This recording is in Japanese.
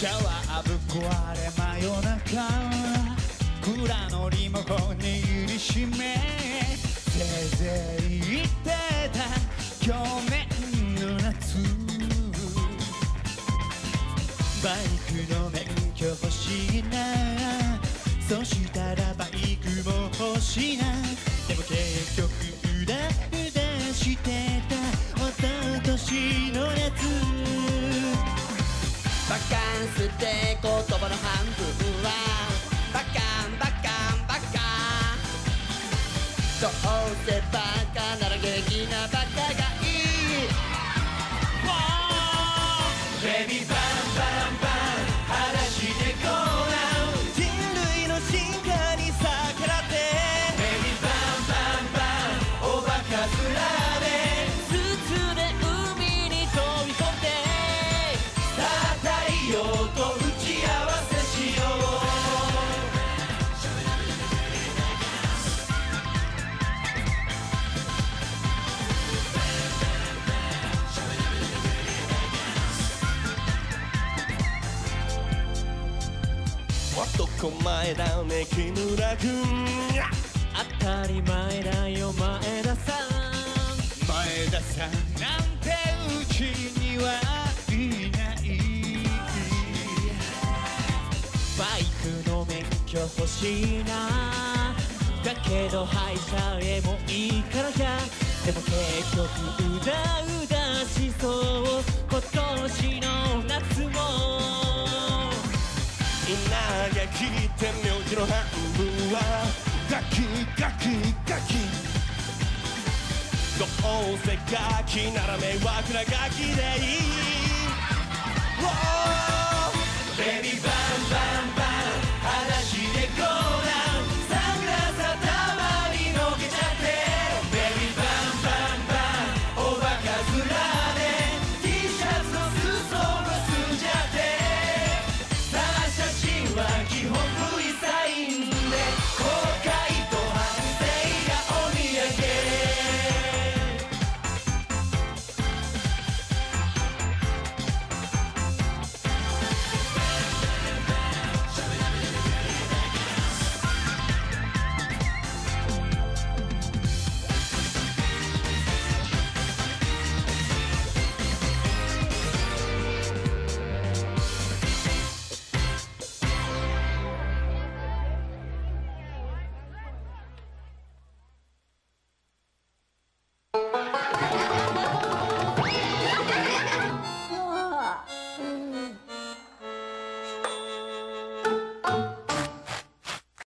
シャワーぶっ壊れ真夜中蔵のリモコン握りしめせいぜい言ってた去年の夏バイクの免許欲しいなそしたらバイクも欲しいなでも結局うだうだしてた一昨年の夏バカンスって言葉の半分はバカンバカンバカどうせバカなら元気なバカがいいベビーバンバンバン裸足でゴーラウ人類の進化に逆らってベビーバンバンバンおバカ面で筒で海に飛び込んでさあ太陽と打ち合わせしよう男前だね木村君当たり前だよ前田さん前田さんなんてうちにはいないバイクの免許欲しいなだけど歯医者へも行かなきゃでも結局うだうだしそう今年の夏も稲垣って名字の半分はガキガキガキどうせガキなら迷惑なガキでいいベビーバンバンバン